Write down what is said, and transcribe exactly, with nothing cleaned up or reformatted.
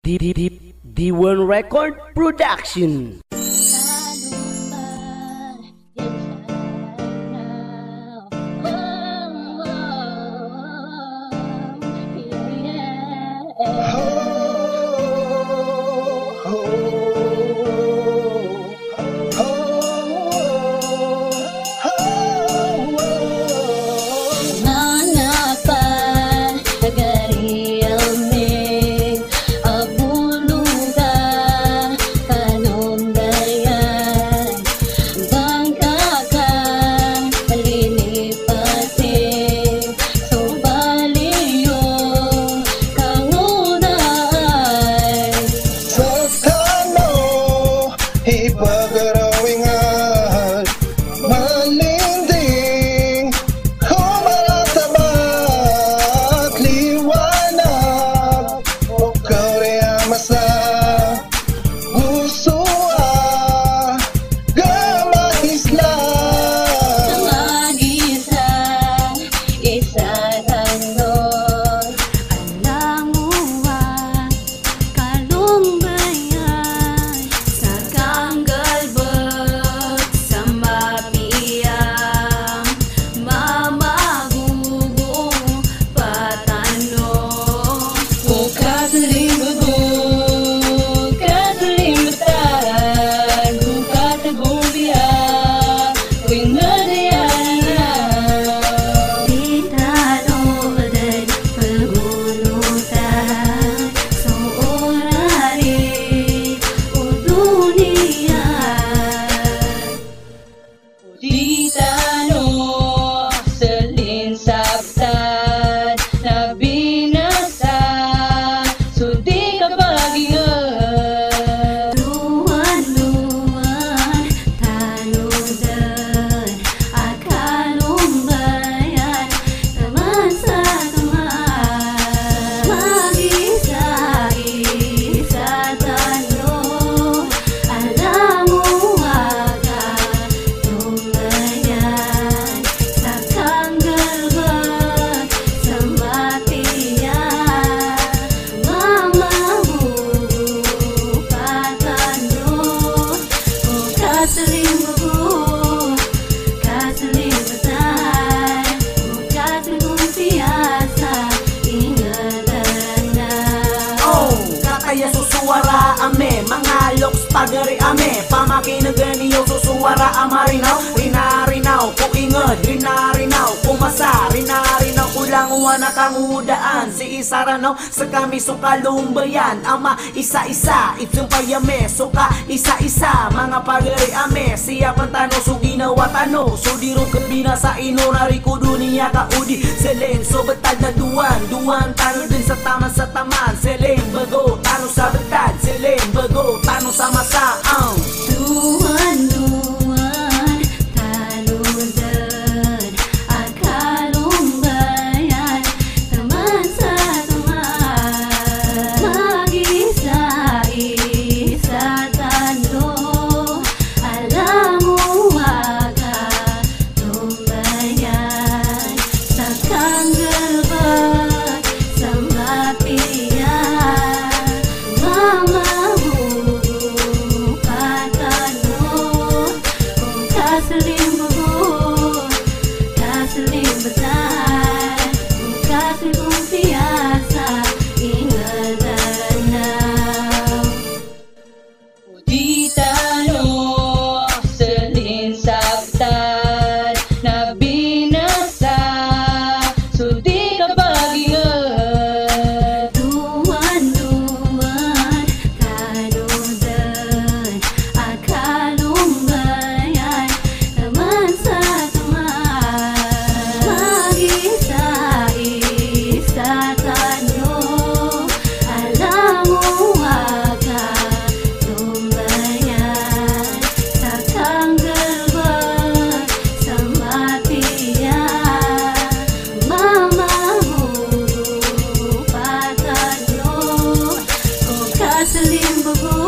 D one Record Production. Ipagarawingan, malinding, humalasabat, liwanag, o kauriyamasa, busua, gamakisla. Mag-isa, isa tanong, alanguan, kalumbayan, sa kanggalbot, sa mapiyang, mamagugo, patanong. Bukas linggo, katalimatan, bukas agumbiya, tuwing madayanan. Di tanodan, pagulutan, sa orari, o dunia. Di tanong, salinsabtan, na binasa, so di ka pagingan. Luwan-luwan, tanudan, at kalumbayan, taman sa taman. Mag-isa, isa tanong, alam mo agad, tumbayan, sa kanggalbot, sa matiyan, mamagugo, patanong. O kasalimbago, kasalimbatan, o kasagumpiyasa, ingatan na. Oh, kakaya susuwara ame, mga loks pagari ame, pamakinagan niyo susuwara amarinaw, rinarinaw, puingad, rinarinaw, pumasa, rinarinaw, kulang uwana kang udaan, si isaranaw, sa kami sukalumbayan, ama isa-isa, itsong payame, suka isa-isa, mga pagari ame, siya pantano, so ginawa tano, so diro kabina sa inonari ko dunia ka udi, selen, so betad na duwan, duwan, tano din sa taman sa taman, selen, bago, tano sa betad, selen, bago, tano sa masaang. Luwan-luwan, tanudan, at kalumbayan, taman sa taman. Mag-isa, isa tanong, alam mo agad, tumbayan, sa kanggalbot, sa mapiyan, mamagugo, patanong. O kasalimbago, kasalimbatan, o kasagumpiyasa, ingatan na. Di tanong, salinsabtan, na binasa, so di ka pagingan. Luwan-luwan, tanudan, at kalumbayan, taman sa taman. Mag-isa, isa tanong, alam mo agad, tumbayan, sa kanggalbot, sa matiyan, mamagugo, patanong. O kasalimbago,